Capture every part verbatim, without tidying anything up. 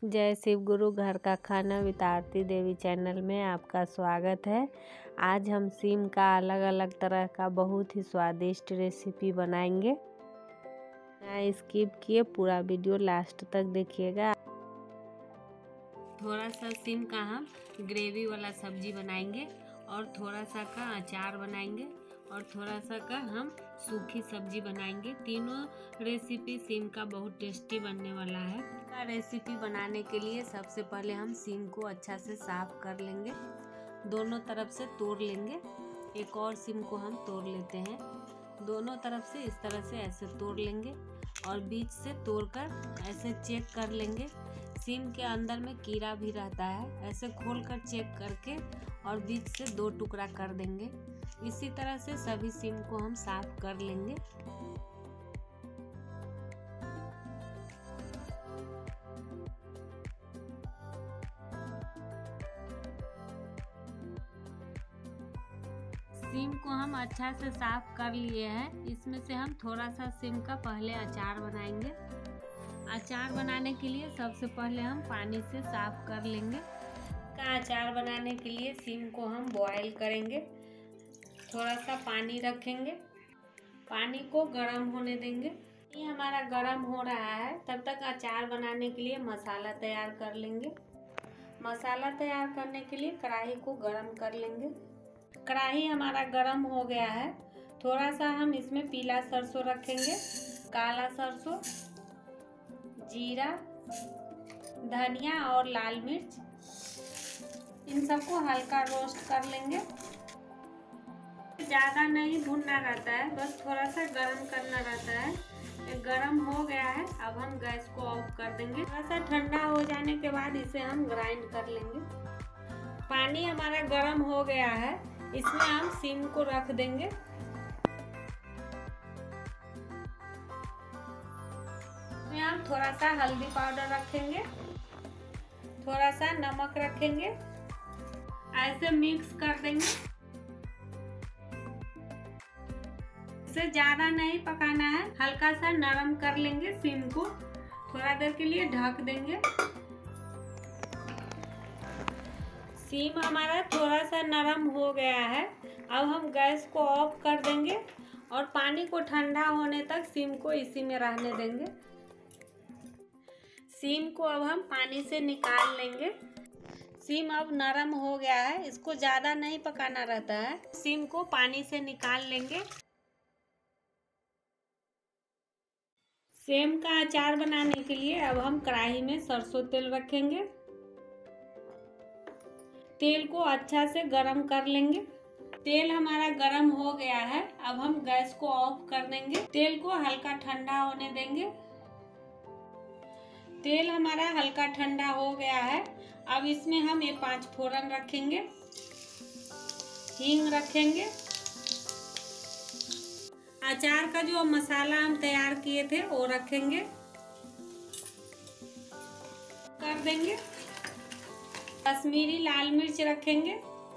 जय शिव गुरु। घर का खाना विद आरती देवी चैनल में आपका स्वागत है। आज हम सीम का अलग अलग तरह का बहुत ही स्वादिष्ट रेसिपी बनाएंगे। ना स्किप किए पूरा वीडियो लास्ट तक देखिएगा। थोड़ा सा सीम का हम ग्रेवी वाला सब्जी बनाएंगे और थोड़ा सा का अचार बनाएंगे और थोड़ा सा का हम सूखी सब्जी बनाएंगे। तीनों रेसिपी सीम का बहुत टेस्टी बनने वाला है। का रेसिपी बनाने के लिए सबसे पहले हम सीम को अच्छा से साफ कर लेंगे, दोनों तरफ से तोड़ लेंगे। एक और सीम को हम तोड़ लेते हैं, दोनों तरफ से इस तरह से ऐसे तोड़ लेंगे और बीच से तोड़कर ऐसे चेक कर लेंगे। सीम के अंदर में कीड़ा भी रहता है, ऐसे खोलकर चेक करके और बीच से दो टुकड़ा कर देंगे। इसी तरह से सभी सीम को हम साफ कर लेंगे। सीम को हम अच्छा से साफ कर लिए हैं। इसमें से हम थोड़ा सा सीम का पहले अचार बनाएंगे। अचार बनाने के लिए सबसे पहले हम पानी से साफ कर लेंगे। का अचार बनाने के लिए सीम को हम बॉयल करेंगे। थोड़ा सा पानी रखेंगे, पानी को गर्म होने देंगे। ये हमारा गर्म हो रहा है, तब तक अचार बनाने के लिए मसाला तैयार कर लेंगे। मसाला तैयार करने के लिए कढ़ाई को गर्म कर लेंगे। कढ़ाई हमारा गर्म हो गया है। थोड़ा सा हम इसमें पीला सरसों रखेंगे, काला सरसों, जीरा, धनिया और लाल मिर्च, इन सबको हल्का रोस्ट कर लेंगे। ज़्यादा नहीं भुनना रहता है, बस थोड़ा सा गरम करना रहता है। ये गरम हो गया है, अब हम गैस को ऑफ कर देंगे। थोड़ा सा ठंडा हो जाने के बाद इसे हम ग्राइंड कर लेंगे। पानी हमारा गरम हो गया है, इसमें हम सीम को रख देंगे। इसमें हम थोड़ा सा हल्दी पाउडर रखेंगे, थोड़ा सा नमक रखेंगे, ऐसे मिक्स कर देंगे। इसे ज्यादा नहीं पकाना है, हल्का सा नरम कर लेंगे। सीम को थोड़ा देर के लिए ढक देंगे। सीम हमारा थोड़ा सा नरम हो गया है, अब हम गैस को ऑफ कर देंगे और पानी को ठंडा होने तक सीम को इसी में रहने देंगे। सीम को अब हम पानी से निकाल लेंगे। सीम अब नरम हो गया है, इसको ज़्यादा नहीं पकाना रहता है। सीम को पानी से निकाल लेंगे। सेम का अचार बनाने के लिए अब हम कढ़ाई में सरसों तेल रखेंगे। तेल को अच्छा से गरम कर लेंगे। तेल हमारा गरम हो गया है, अब हम गैस को ऑफ कर देंगे। तेल को हल्का ठंडा होने देंगे। तेल हमारा हल्का ठंडा हो गया है, अब इसमें हम ये पांच फोरन रखेंगे, हींग रखेंगे, अचार का जो मसाला हम तैयार किए थे वो रखेंगे, कर देंगे। कश्मीरी लाल मिर्च रखेंगे,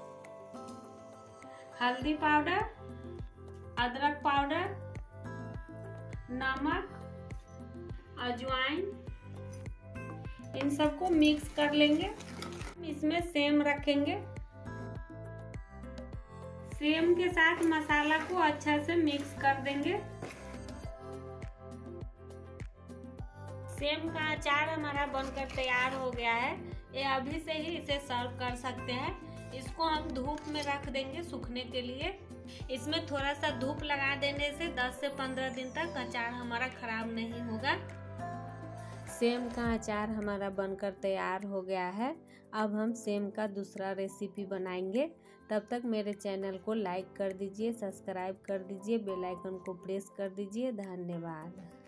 हल्दी पाउडर, अदरक पाउडर, नमक, अजवाइन, इन सबको मिक्स कर लेंगे। इसमें सेम रखेंगे। सेम के साथ मसाला को अच्छा से मिक्स कर देंगे। सेम का अचार हमारा बनकर तैयार हो गया है। ये अभी से ही इसे सर्व कर सकते हैं। इसको हम धूप में रख देंगे सूखने के लिए। इसमें थोड़ा सा धूप लगा देने से दस से पंद्रह दिन तक अचार हमारा खराब नहीं होगा। सेम का अचार हमारा बनकर तैयार हो गया है। अब हम सेम का दूसरा रेसिपी बनाएंगे। तब तक मेरे चैनल को लाइक कर दीजिए, सब्सक्राइब कर दीजिए, बेल आइकन को प्रेस कर दीजिए। धन्यवाद।